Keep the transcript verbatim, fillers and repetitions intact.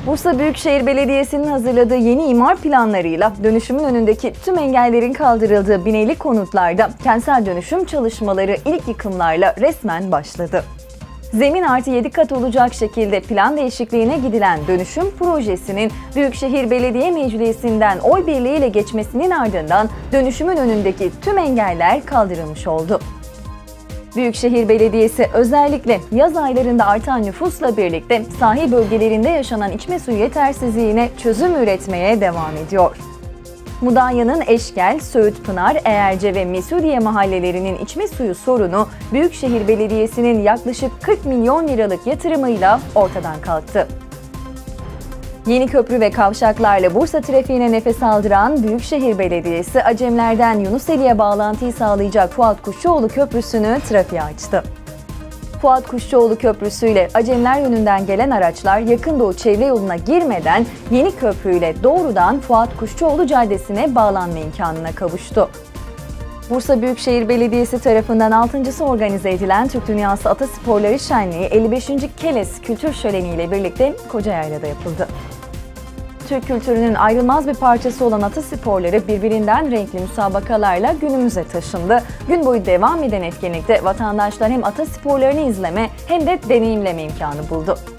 Bursa Büyükşehir Belediyesi'nin hazırladığı yeni imar planlarıyla dönüşümün önündeki tüm engellerin kaldırıldığı bineli konutlarda kentsel dönüşüm çalışmaları ilk yıkımlarla resmen başladı. Zemin artı yedi kat olacak şekilde plan değişikliğine gidilen dönüşüm projesinin Büyükşehir Belediye Meclisi'nden oy birliğiyle geçmesinin ardından dönüşümün önündeki tüm engeller kaldırılmış oldu. Büyükşehir Belediyesi özellikle yaz aylarında artan nüfusla birlikte sahil bölgelerinde yaşanan içme suyu yetersizliğine çözüm üretmeye devam ediyor. Mudanya'nın Eşkel, Söğütpınar, Eğerce ve Mesudiye mahallelerinin içme suyu sorunu Büyükşehir Belediyesi'nin yaklaşık kırk milyon liralık yatırımıyla ortadan kalktı. Yeni köprü ve kavşaklarla Bursa trafiğine nefes aldıran Büyükşehir Belediyesi, Acemler'den Yunuseli'ye bağlantıyı sağlayacak Fuat Kuşçuoğlu Köprüsü'nü trafiğe açtı. Fuat Kuşçuoğlu Köprüsü ile Acemler yönünden gelen araçlar Yakın Doğu çevre yoluna girmeden yeni köprüyle doğrudan Fuat Kuşçuoğlu Caddesi'ne bağlanma imkanına kavuştu. Bursa Büyükşehir Belediyesi tarafından altıncısı organize edilen Türk Dünyası Atasporları Şenliği elli beşinci Keles Kültür Şöleni ile birlikte Kocayayla'da yapıldı. Türk kültürünün ayrılmaz bir parçası olan atasporları birbirinden renkli müsabakalarla günümüze taşındı. Gün boyu devam eden etkinlikte vatandaşlar hem atasporlarını izleme hem de deneyimleme imkanı buldu.